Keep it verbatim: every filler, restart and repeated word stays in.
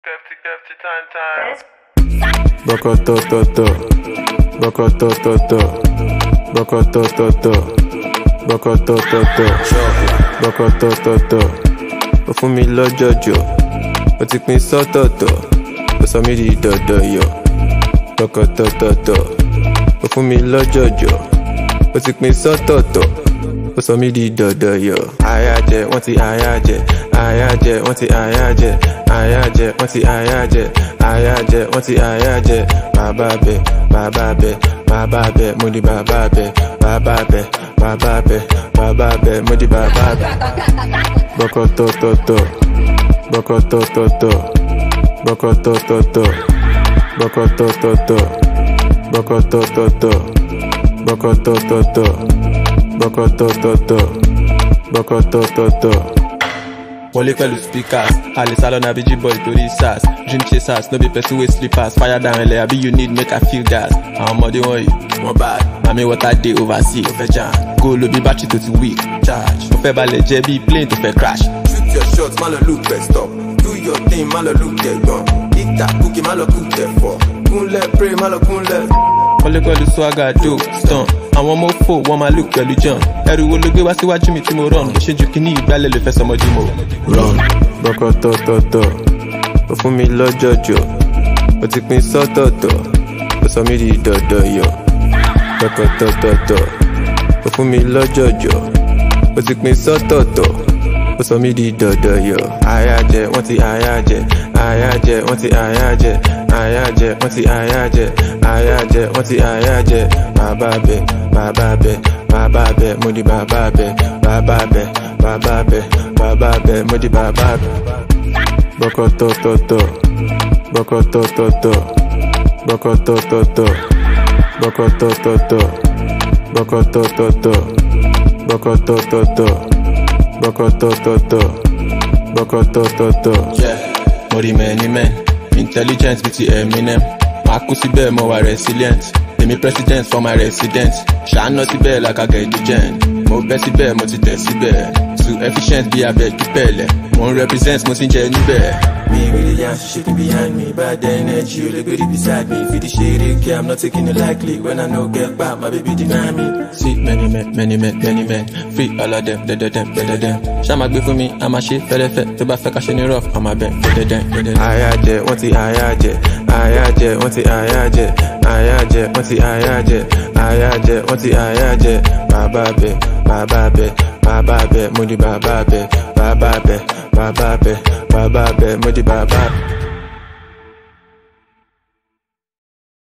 Kefti, kefti, time, time. Boko to to to, boko to to to, boko to to to, boko to to to, boko to to to. Ó fún mi lọ́jọ́jọ́, ó ti pín sọ́tọ̀ọ̀tọ̀, ó sọ mí di dọ̀dọ̀yọ̀. Boko to to to, ó fún mi lọ́jọ́jọ́, ó ti pín sọ́tọ̀ọ̀tọ̀, ó sọ mí di dọ̀dọ̀yọ̀. Àyà jẹ, wọ́n ti àyà jẹ, àyà jẹ, wọ́n ti àyà jẹ, àyà jẹ, wọ́n ti àyà jẹ, àyà jẹ, wọ́n ti àyà jẹ. Bàbá bẹ, bàbá bẹ, bàbá bẹ, mo di bàbá bẹ, bàbá bẹ, bàbá bẹ, bàbá bẹ, mo di bàbá bẹ. Boko to to to, boko to to to, boko to to to, boko to to to, boko to to to, boko to to to, boko to to to, boko to to to. Wọlé pẹ̀lú speakers, àlè salon àbí G-boy torí sars. Dream chasers, no be person wey sleepers. Fire down ẹlẹ́ àbí you need make I feel gas. Àwọn ọmọdé wọ̀nyí, wọ́n bad. Mami water dey oversee, ó fẹ́ jam. Góòlù bí battery tó ti weak, charge. Ó fẹ́ balẹ̀ jẹ́ bí plane tó fẹ́ crash. Shoot your shots, má lọ look best stop. Do your thing, má lọ look ẹ̀gbọ́n. Eat that cookie, má lọ cook ẹ̀fọ́. Kúnlẹ̀ pray, má lọ kúnlẹ̀. Wọlé pẹ̀lú swagger do stun. Àwọn ọmọ fò wọ́n máa look pẹ̀lú John. Ẹrù wo ló gbé wá síwájú mi tí mo run? Ṣé ju kíní ìgbálẹ̀ ló fẹ́ sọmọdé mo run? Boko to to to, ó fún mi lọ́jọ́jọ́, ó ti pín sọ́tọ̀ọ̀tọ̀, ó sọ mí di dọ̀dọ̀yọ̀. Boko to to to, ó fún mi lọ́jọ́jọ́, ó ti pín sọ́tọ̀ọ̀tọ̀, ó sọ mí di dọ̀dọ̀yọ̀. Àyà jẹ, wọ́n ti àyà jẹ, àyà jẹ, wọ́n ti àyà jẹ, àyà jẹ, wọ́n ti àyà jẹ, àyà jẹ, wọ́n ti àyà jẹ. Bàbá bẹ, bàbá bẹ, bàbá bẹ, mo di bàbá bẹ, bàbá bẹ, bàbá bẹ, bàbá bẹ, mo di bàbá bẹ. Boko to to to, boko to to to, boko to to to, boko to to to, boko to to to, boko to to to, boko to to to, boko to to to. Yeah, mo rí many men, intelligence bí ti Eminem. Màá kú síbẹ̀ mo wà resilient. Èmi president for my resident. Ṣàánú síbẹ̀ like I get the gen. Mo bẹ́ síbẹ̀ mo ti tẹ̀ síbẹ̀. Too efficient bí abẹ́ kí pẹ̀lẹ́. Mo ń represent mo sì ń jẹ níbẹ̀. Me with the yansh shaking behind me. Bad energy, you look good beside me. Feel the shade, okay, I'm not taking it lightly. When I know get back, my baby deny me. See many men, many men, many men. Free all of them, dead them, dead them. Ṣá máa gbé fún mi, a máa ṣe fẹ́lẹ́fẹ́. Tó bá fẹ́ ká ṣe ní rough, a máa bẹ̀, dead them, dead them. Àyà jẹ, wọ́n ti àyà jẹ, àyà jẹ, wọ́n ti àyà jẹ, àyà jẹ, wọ́n ti àyà jẹ, àyà jẹ, wọ́n ti àyà jẹ. Bàbá bẹ, bàbá bẹ, bàbá bẹ, mo di bàbá bẹ, bàbá bẹ, bàbá bẹ, bàbá bẹ, mo di bàbá bẹ.